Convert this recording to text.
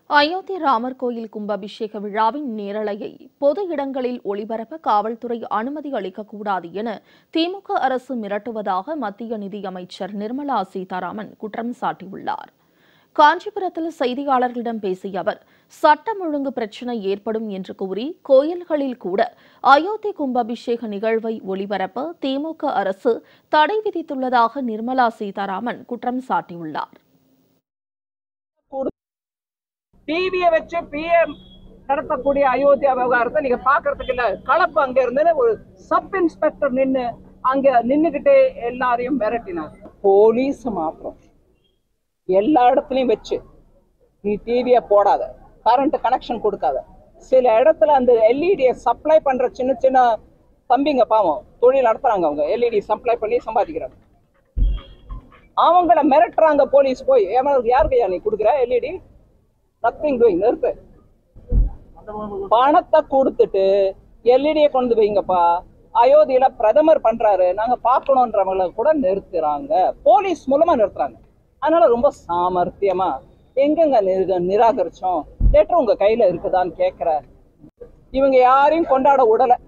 அயோத்தி ராமர் கோயில் கும்பாபிஷேக விழாவின் நேரலையை பொது இடங்களில் ஒளிபரப்ப காவல்துறை அனுமதி அளிக்கக்கூடாது என திமுக அரசு மிரட்டுவதாக மத்திய நிதியமைச்சர் நிர்மலா சீதாராமன் குற்றம் சாட்டியுள்ளார். காஞ்சிபுரத்தில் செய்தியாளர்களிடம் பேசிய அவர், சட்டம் ஒழுங்கு பிரச்சினை ஏற்படும் என்று கூறி கோயில்களில் கூட அயோத்தி கும்பாபிஷேக நிகழ்வை ஒளிபரப்ப திமுக அரசு தடை விதித்துள்ளதாக நிர்மலா சீதாராமன் குற்றம் சாட்டியுள்ளார். டிவியை வச்சு பிஎம் நடத்தக்கூடிய அயோத்தியா விவகாரத்தை நீங்க பாக்குறதுக்கு இல்ல. கலப்பு அங்க இருந்து ஒரு சப் இன்ஸ்பெக்டர் அங்க நின்னுகிட்டே எல்லாரையும் மிரட்டினார். போலீஸ் மாத்திரம் எல்லா இடத்துலயும் வச்சு நீ டிவியை போடாத, கரண்ட் கனெக்ஷன் கொடுக்காத. சில இடத்துல அந்த எல்இடியை சப்ளை பண்ற சின்ன சின்ன தம்பிங்க பாவம் தொழில் நடத்துறாங்க, அவங்க எல்இடி சப்ளை பண்ணி சம்பாதிக்கிறாங்க. அவங்கள மிரட்டுறாங்க போலீஸ். போய் யாருக்கு நீ கொடுக்குற எல்இடி? Nothing doing. நிறுத்து. பணத்தை கொடுத்துட்டு எல்இடியை கொண்டு வைங்கப்பா, அயோத்தியில பிரதமர் பண்றாரு நாங்க பாக்கணும்ன்றவங்களை கூட நிறுத்துறாங்க, போலீஸ் மூலமா நிறுத்துறாங்க. அதனால ரொம்ப சாமர்த்தியமா எங்கெங்க நிராகரிச்சோம், லெட்டர் உங்க கையில இருக்குதான்னு கேட்கிற இவங்க யாரையும் கொண்டாட விடல.